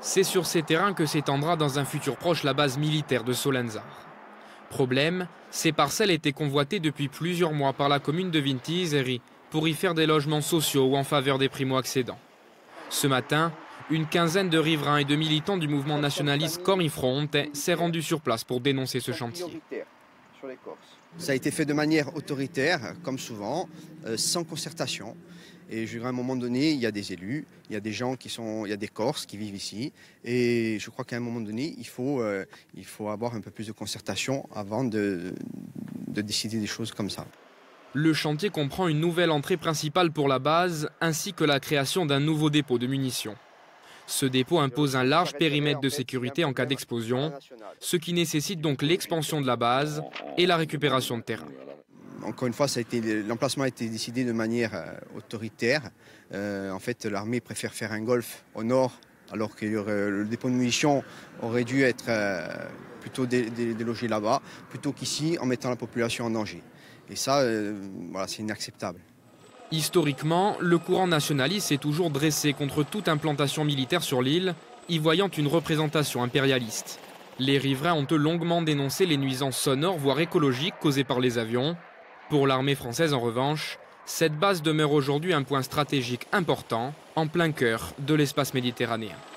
C'est sur ces terrains que s'étendra dans un futur proche la base militaire de Solenzar. Problème, ces parcelles étaient convoitées depuis plusieurs mois par la commune de Vinti-Iseri pour y faire des logements sociaux ou en faveur des primo-accédants. Ce matin, une quinzaine de riverains et de militants du mouvement nationaliste Corifronte s'est rendu sur place pour dénoncer ce chantier. Ça a été fait de manière autoritaire, comme souvent, sans concertation. Et à un moment donné, il y a des élus, il y a des gens il y a des Corses qui vivent ici. Et je crois qu'à un moment donné, il faut avoir un peu plus de concertation avant de décider des choses comme ça. Le chantier comprend une nouvelle entrée principale pour la base, ainsi que la création d'un nouveau dépôt de munitions. Ce dépôt impose un large périmètre de sécurité en cas d'explosion, ce qui nécessite donc l'expansion de la base et la récupération de terrain. Encore une fois, l'emplacement a été décidé de manière autoritaire. En fait, l'armée préfère faire un golfe au nord, alors que le dépôt de munitions aurait dû être plutôt délogé là-bas, plutôt qu'ici, en mettant la population en danger. Et ça, voilà, c'est inacceptable. Historiquement, le courant nationaliste s'est toujours dressé contre toute implantation militaire sur l'île, y voyant une représentation impérialiste. Les riverains ont eux longuement dénoncé les nuisances sonores, voire écologiques, causées par les avions. Pour l'armée française, en revanche, cette base demeure aujourd'hui un point stratégique important, en plein cœur de l'espace méditerranéen.